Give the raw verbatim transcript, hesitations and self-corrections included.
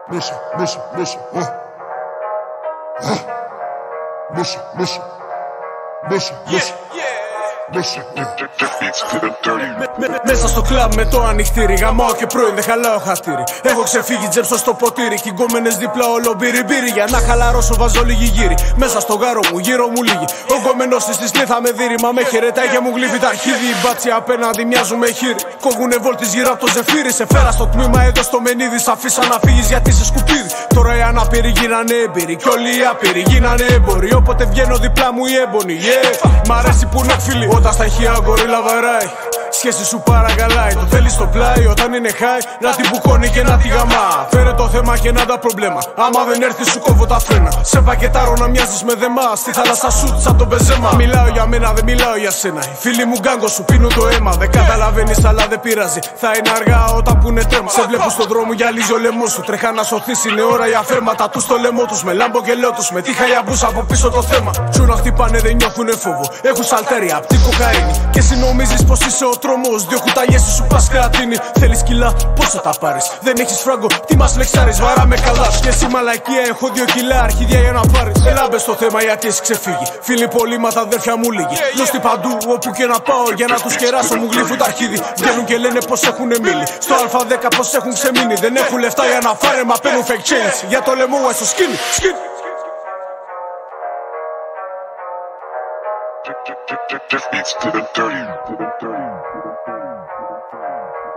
Listen, listen, listen, uh. Uh. Listen, listen, listen, listen. Μέσα στο κλαμπ με το ανοιχτήρι, γαμάω και πρώην δεν χαλάω χαστήρι. Έχω ξεφύγει τζέψω στο ποτήρι κι γκόμενες δίπλα όλο μπύρι μπύρι. Για να χαλαρώσω βάζω λίγη γύρι. Μέσα στο γάρο μου γύρω μου λίγη. Ο γκόμενος της της θα με δει, μα με χαιρετάει και μου γλύφει τα αρχίδι. Οι μπάτσοι απέναντι μοιάζουν με χείρι. Κόβουνε βόλτες γύρω από το ζεφύρι. Σε φέρα στο τμήμα εδώ στο μενίδι. Σ' αφήσα να φύγεις γιατί είσαι σκουπίδι. Τώρα οι ανάπηροι γίνανε έμπειροι κι όλοι οι άπειροι γίνανε έμποροι. Όποτε βγαίνω δίπλα μου οι έμπονοι. Yeah. Μ' αρέσει που είναι φίλοι. Όταν στα ηχεία ο γκορίλα βαράει. Σχέση σου παρακαλάει. Το θέλει στο πλάι όταν είναι high. Να την μπουκώνει και να τη γαμά. Φέρε το θέμα και να τα προβλέμα. Άμα δεν έρθει σου κόβω τα φρένα. Σε πακετάρω να μοιάζεις με δεμά. Στη θάλασσα σου σαν τον πεζέμα. Μιλάω για μένα δεν μιλάω για σένα. Οι φίλοι μου γκάγκο σου πίνουν το αίμα. Δεν καταλαβαίνεις αλλά δεν πειράζει. Θα είναι αργά όταν που είναι τέρμα. Σε βλέπω στον δρόμο γυαλίζει ο λαιμό σου. Τρέχα να σωθείς είναι ώρα για φέρματα του στο λαιμό του. Με λάμπο και λέω του με τη χαϊαμπούσα από πίσω το θέμα. Σου να χτυπάνε δεν νιώθουνε φόβο. Έχουν σαλτέρια απ' την κοκαίνη. Και εσύ νομίζεις πως είσαι ο τρόμος. Δύο κουταλιές σου πας κρατίνει. Θέλεις κιλά, πόσο τα πάρεις. Δεν έχεις φράγκο, τι μας λεξάρεις. Βαράμε καλά. Και εσύ μαλακία, έχω δύο κιλά αρχίδια για να πάρεις. Έλα μπες στο θέμα γιατί έχει ξεφύγει. Φίλοι πολύ μα τα αδέρφια μου λίγοι. Γνωστοί παντού όπου και να πάω για να τους κεράσω μου γλύφουν τα αρχίδι. Βγαίνουν και λένε πως έχουνε μίλει. Στο Α δέκα πως έχουν ξεμείνει. Δεν έχουν λεφτά για να φάνε μα παίρνουν fake chains. Για το λαιμό έσω σκίνι. Just beats to the dirty, to the dirty, to the dirty.